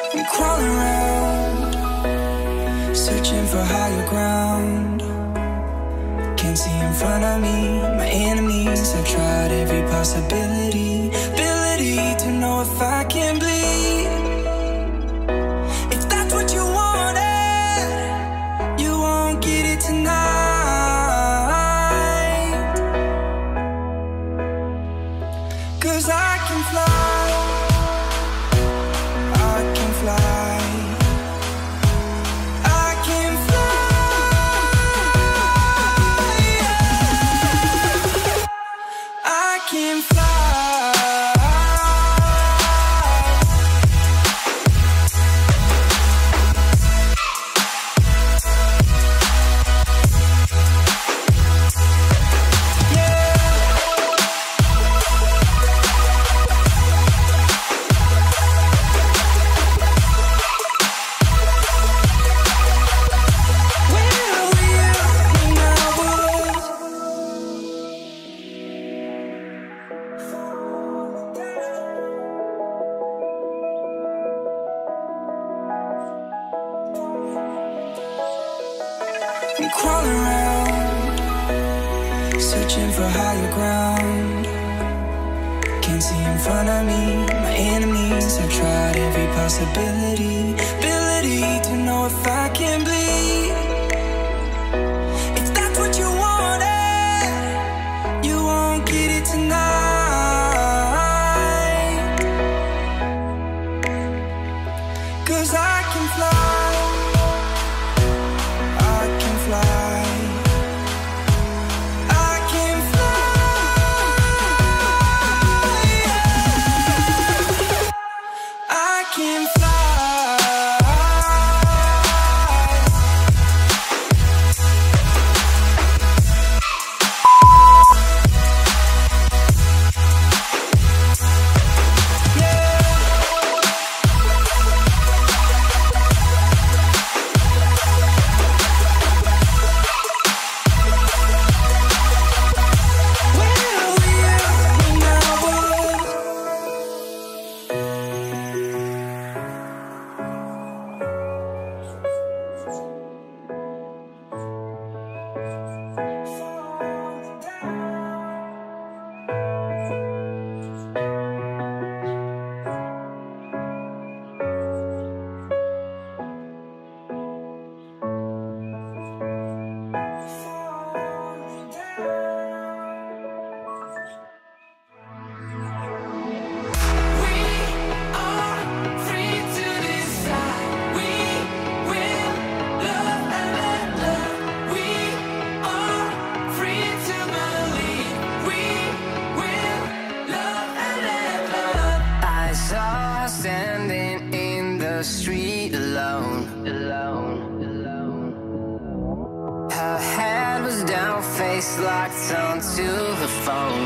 I'm crawling around, searching for higher ground. Can't see in front of me, my enemies. I've tried every possibility, ability to know if I can bleed. If that's what you wanted, you won't get it tonight. 'Cause I can fly, I can fly. I'm crawling around, searching for higher ground. Can't see in front of me, my enemies. I've tried every possibility, ability to know if I can bleed. If that's what you wanted, you won't get it tonight. 'Cause I can fly, street alone. Her head was down, face locked onto the phone.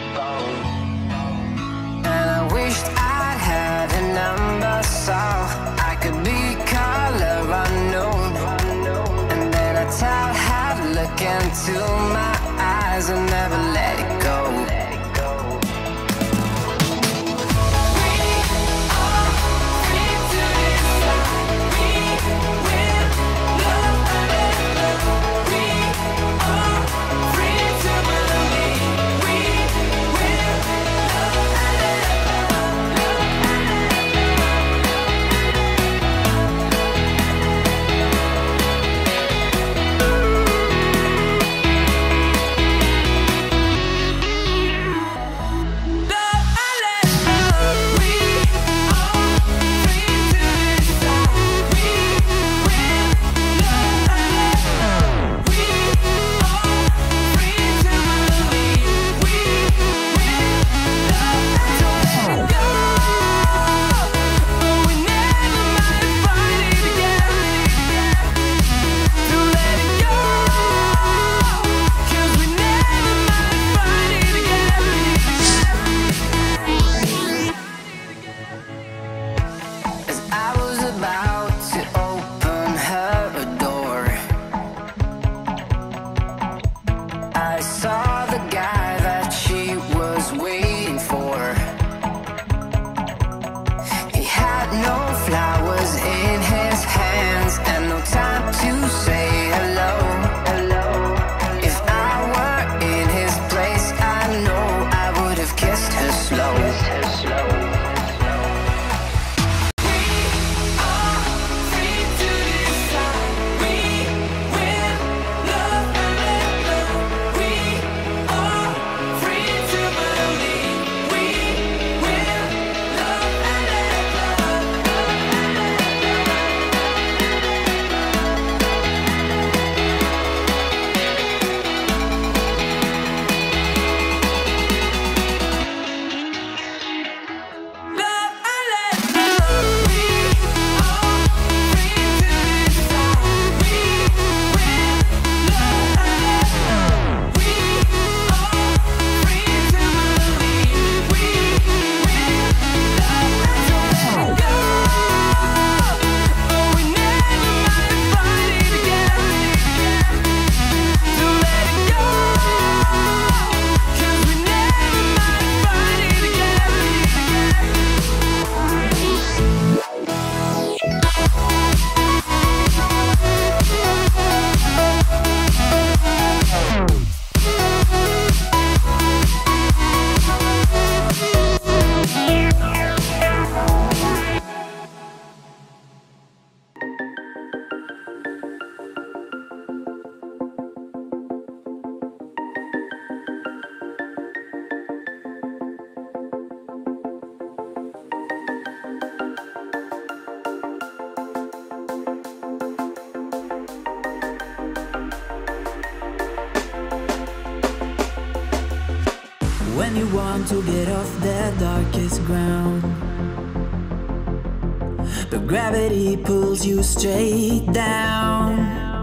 And I wished I'd had a number so I could be color unknown. And then I tell her to look into my eyes and never let it go. in his hands and no time to say hello. If I were in his place, I know I would have kissed her slow. When you want to get off the darkest ground, but gravity pulls you straight down.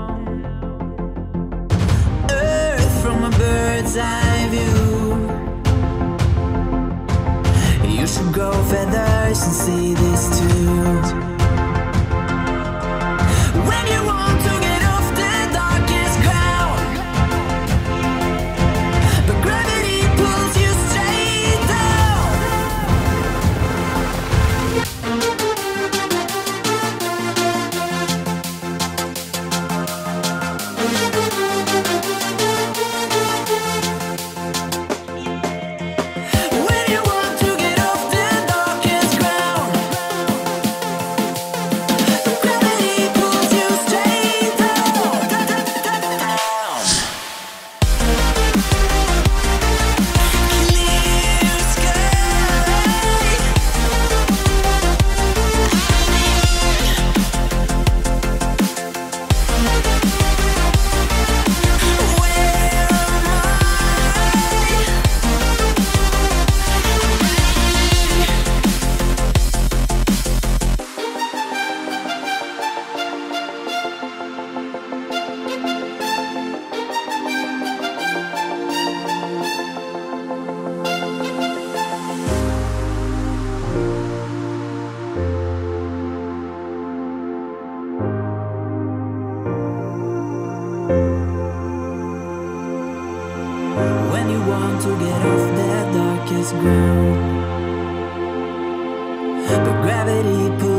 Earth from a bird's eye view. You should grow feathers and see this too. When you want to get off the darkest ground, but gravity pulls you straight down. When you want to get off the darkest ground, but gravity pulls you straight down. Clear sky. Where am When you want to get off the darkest ground, but gravity pulls